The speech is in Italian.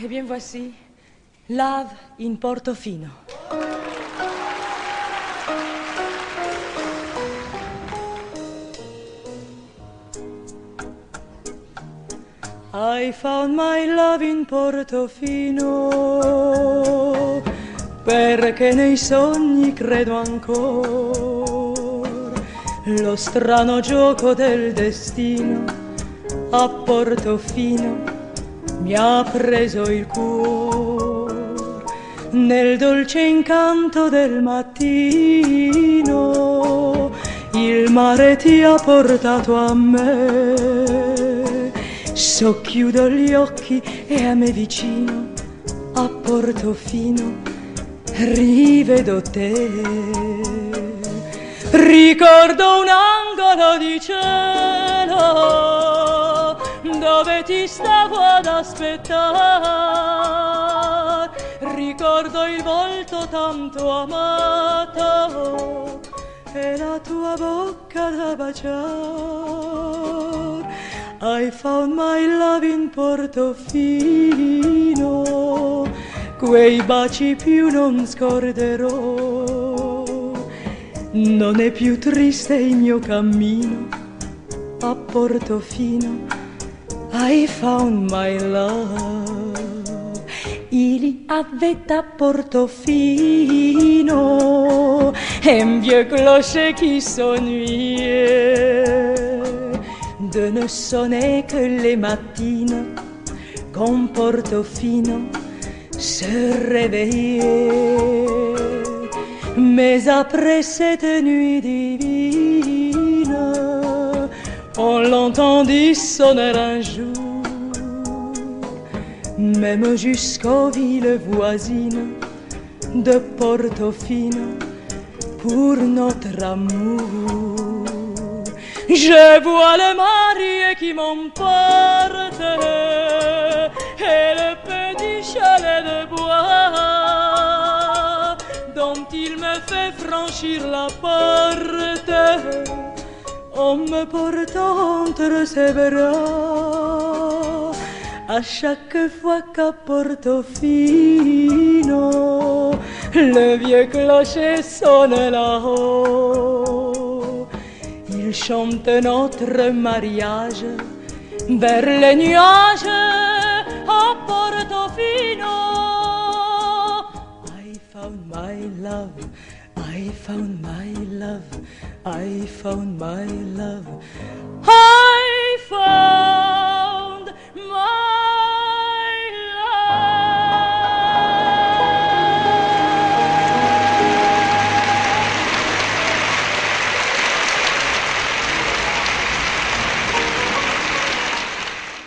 Eh bien, voici Love in Portofino. I found my love in Portofino, perché nei sogni credo ancora. Lo strano gioco del destino a Portofino mi ha preso il cuore. Nel dolce incanto del mattino il mare ti ha portato a me. Socchiudo gli occhi e a me vicino a Portofino rivedo te. Ricordo un angolo di cielo dove ti stavo ad aspettare. Ricordo il volto tanto amato e la tua bocca da baciare. I found my love in Portofino, quei baci più non scorderò. Non è più triste il mio cammino a Portofino. I found my love. Il y avait à Portofino un vieux clocher qui s'ennuyait de ne sonner que les matines quand Portofino se réveillait. Mais après cette nuit divine, on l'entendit sonner un jour, même jusqu'aux villes voisines de Portofino, pour notre amour. Je vois le marié qui m'emporte et le petit chalet de bois dont il me fait franchir la porte en me portant entre ses bras. À chaque fois qu'à Portofino le vieux clocher sonne là-haut, il chante notre mariage vers les nuages à Portofino. I found my love, I found my love, I found my love.